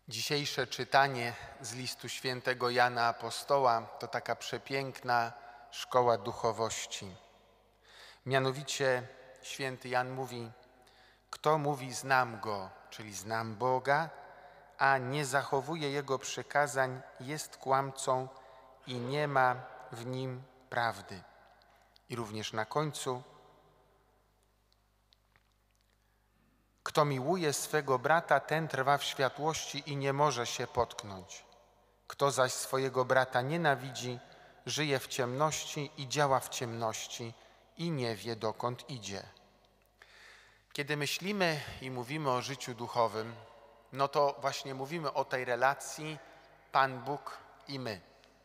Dzisiejsze czytanie z listu świętego Jana Apostoła to taka przepiękna szkoła duchowości. Mianowicie święty Jan mówi: kto mówi znam Go, czyli znam Boga, a nie zachowuje Jego przykazań, jest kłamcą i nie ma w nim prawdy. I również na końcu: kto miłuje swego brata, ten trwa w światłości i nie może się potknąć. Kto zaś swojego brata nienawidzi, żyje w ciemności i działa w ciemności i nie wie, dokąd idzie. Kiedy myślimy i mówimy o życiu duchowym, no to właśnie mówimy o tej relacji Pan Bóg i my.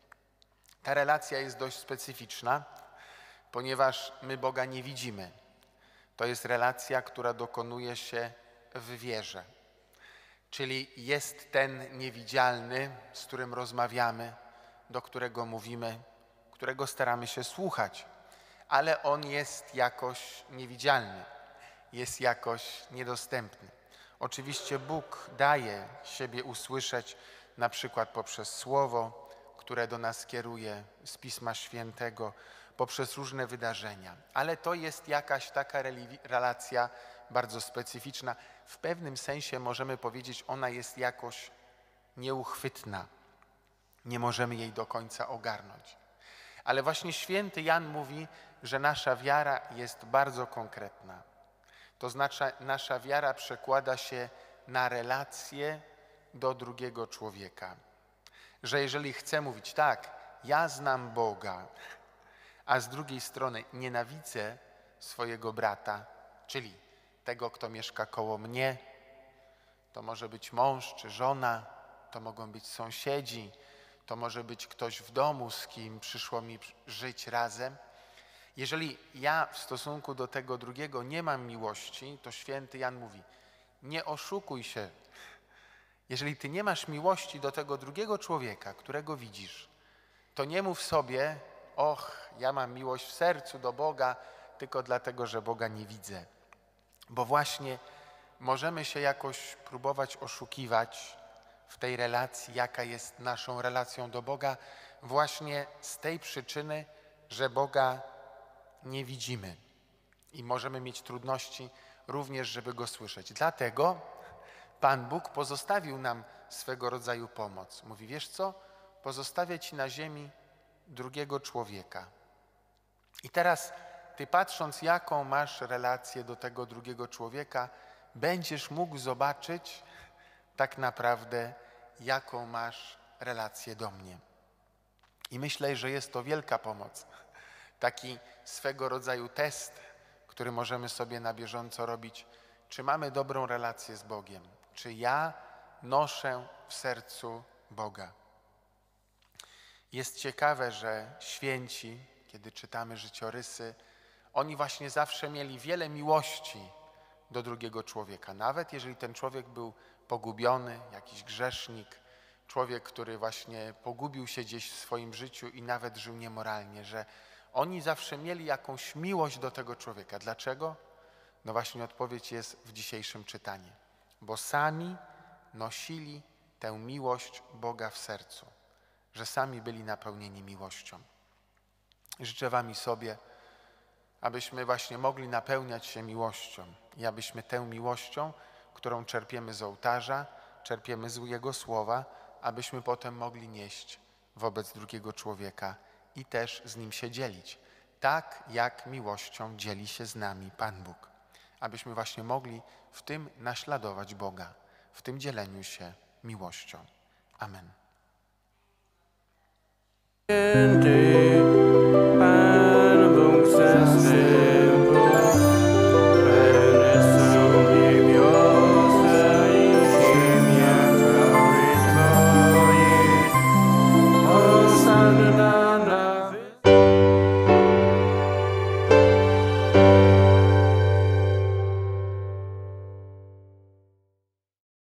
Ta relacja jest dość specyficzna, ponieważ my Boga nie widzimy. To jest relacja, która dokonuje się w wierze. Czyli jest ten niewidzialny, z którym rozmawiamy, do którego mówimy, którego staramy się słuchać, ale on jest jakoś niewidzialny, jest jakoś niedostępny. Oczywiście Bóg daje siebie usłyszeć na przykład poprzez Słowo, które do nas kieruje z Pisma Świętego, poprzez różne wydarzenia. Ale to jest jakaś taka relacja bardzo specyficzna. W pewnym sensie możemy powiedzieć, ona jest jakoś nieuchwytna. Nie możemy jej do końca ogarnąć. Ale właśnie święty Jan mówi, że nasza wiara jest bardzo konkretna. To znaczy, nasza wiara przekłada się na relację do drugiego człowieka. Że jeżeli chcę mówić tak, ja znam Boga, a z drugiej strony nienawidzę swojego brata, czyli tego, kto mieszka koło mnie, to może być mąż czy żona, to mogą być sąsiedzi, to może być ktoś w domu, z kim przyszło mi żyć razem. Jeżeli ja w stosunku do tego drugiego nie mam miłości, to święty Jan mówi: nie oszukuj się. Jeżeli ty nie masz miłości do tego drugiego człowieka, którego widzisz, to nie mów sobie: och, ja mam miłość w sercu do Boga, tylko dlatego, że Boga nie widzę. Bo właśnie możemy się jakoś próbować oszukiwać w tej relacji, jaka jest naszą relacją do Boga, właśnie z tej przyczyny, że Boga nie widzimy i możemy mieć trudności również, żeby Go słyszeć. Dlatego Pan Bóg pozostawił nam swego rodzaju pomoc. Mówi: wiesz co, pozostawię ci na ziemi drugiego człowieka. I teraz ty, patrząc, jaką masz relację do tego drugiego człowieka, będziesz mógł zobaczyć tak naprawdę, jaką masz relację do mnie. I myślę, że jest to wielka pomoc. Taki swego rodzaju test, który możemy sobie na bieżąco robić, czy mamy dobrą relację z Bogiem, czy ja noszę w sercu Boga. Jest ciekawe, że święci, kiedy czytamy życiorysy, oni właśnie zawsze mieli wiele miłości do drugiego człowieka. Nawet jeżeli ten człowiek był pogubiony, jakiś grzesznik, człowiek, który właśnie pogubił się gdzieś w swoim życiu i nawet żył niemoralnie, że oni zawsze mieli jakąś miłość do tego człowieka. Dlaczego? No właśnie odpowiedź jest w dzisiejszym czytaniu. Bo sami nosili tę miłość Boga w sercu, że sami byli napełnieni miłością. Życzę wam i sobie, abyśmy właśnie mogli napełniać się miłością i abyśmy tę miłością, którą czerpiemy z ołtarza, czerpiemy z Jego Słowa, abyśmy potem mogli nieść wobec drugiego człowieka i też z nim się dzielić, tak jak miłością dzieli się z nami Pan Bóg. Abyśmy właśnie mogli w tym naśladować Boga, w tym dzieleniu się miłością. Amen.